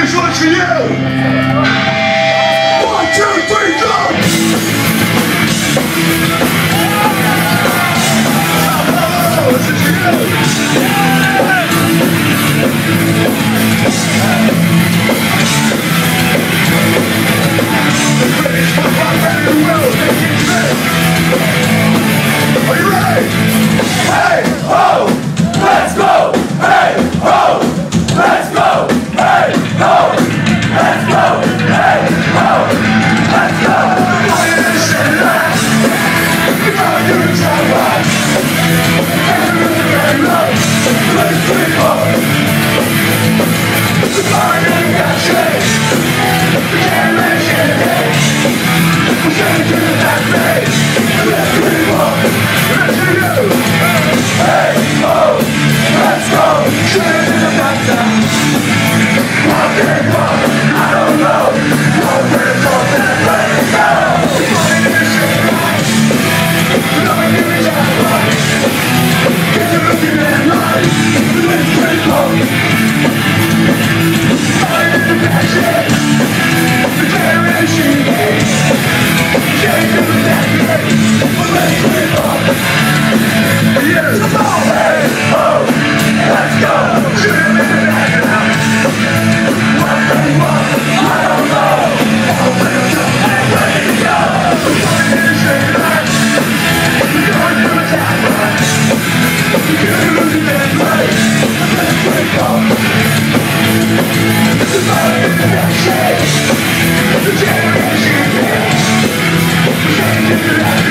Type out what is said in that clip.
This one's for you! 1, 2, 3, go! Oh, this is for you! The British pop rock band in the world, they keep fit! Are you ready? Hey, ho! Let's go! Hey, ho! Let's go! Hey, ho! Let's go! Hey, ho! Let's go! I understand that! We're gonna do it so right! Very low! Blitzkrieg Bop! The fire in that shade! The generation hate! We're gonna do that thing! Blitzkrieg Bop! Let's do you! Hey, ho! Let's go! Shoot it in the back down! Walking up, I don't know! Open for that way to go! Find this shit right! Nothing in the dark light! Get you looking at light! Blitzkrieg Bop! Fire in the back shit! The generation hate! Can't do that thing! Blitzkrieg Bop! Yes! Hey, ho! Let's go! Shoot him in the back now! What the fuck? I don't know! Open up and ready to go! Find this shit right! We're gonna do it that way! We're gonna lose it that way! Let's break up! The fire in the back shade! The generation hate! We can't do that!